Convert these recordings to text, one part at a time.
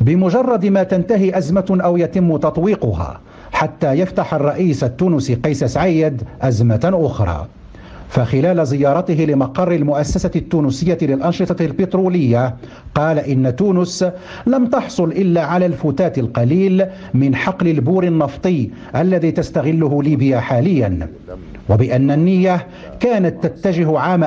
بمجرد ما تنتهي أزمة أو يتم تطويقها حتى يفتح الرئيس التونسي قيس سعيد أزمة أخرى. فخلال زيارته لمقر المؤسسة التونسية للأنشطة البترولية قال إن تونس لم تحصل إلا على الفتات القليل من حقل البور النفطي الذي تستغله ليبيا حاليا، وبأن النية كانت تتجه عام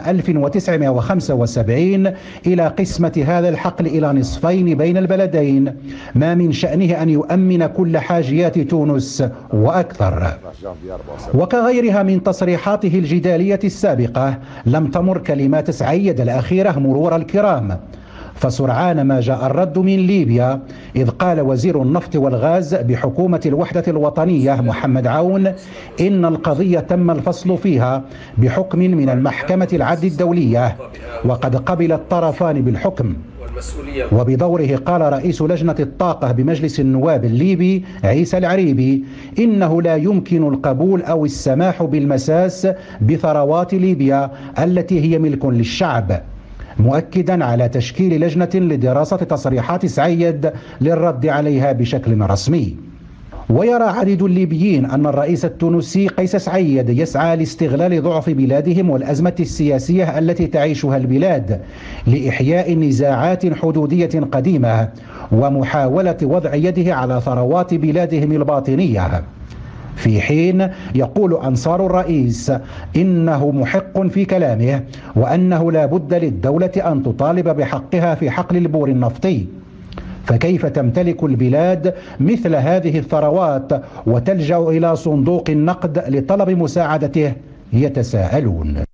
1975 إلى قسمة هذا الحقل إلى نصفين بين البلدين، ما من شأنه أن يؤمن كل حاجيات تونس وأكثر. وكغيرها من تصريحاته الجدالية السابقة، لم تمر كلمات سعيد الأخيرة مرور الكرام، فسرعان ما جاء الرد من ليبيا، إذ قال وزير النفط والغاز بحكومة الوحدة الوطنية محمد عون إن القضية تم الفصل فيها بحكم من المحكمة العدل الدولية، وقد قبل الطرفان بالحكم. وبدوره قال رئيس لجنة الطاقة بمجلس النواب الليبي عيسى العريبي إنه لا يمكن القبول أو السماح بالمساس بثروات ليبيا التي هي ملك للشعب، مؤكدا على تشكيل لجنة لدراسة تصريحات سعيد للرد عليها بشكل رسمي. ويرى عديد الليبيين أن الرئيس التونسي قيس سعيد يسعى لاستغلال ضعف بلادهم والأزمة السياسية التي تعيشها البلاد لإحياء نزاعات حدودية قديمة ومحاولة وضع يده على ثروات بلادهم الباطنية، في حين يقول أنصار الرئيس إنه محق في كلامه وأنه لا بد للدولة أن تطالب بحقها في حقل البور النفطي. فكيف تمتلك البلاد مثل هذه الثروات وتلجأ إلى صندوق النقد لطلب مساعدته؟ يتساءلون.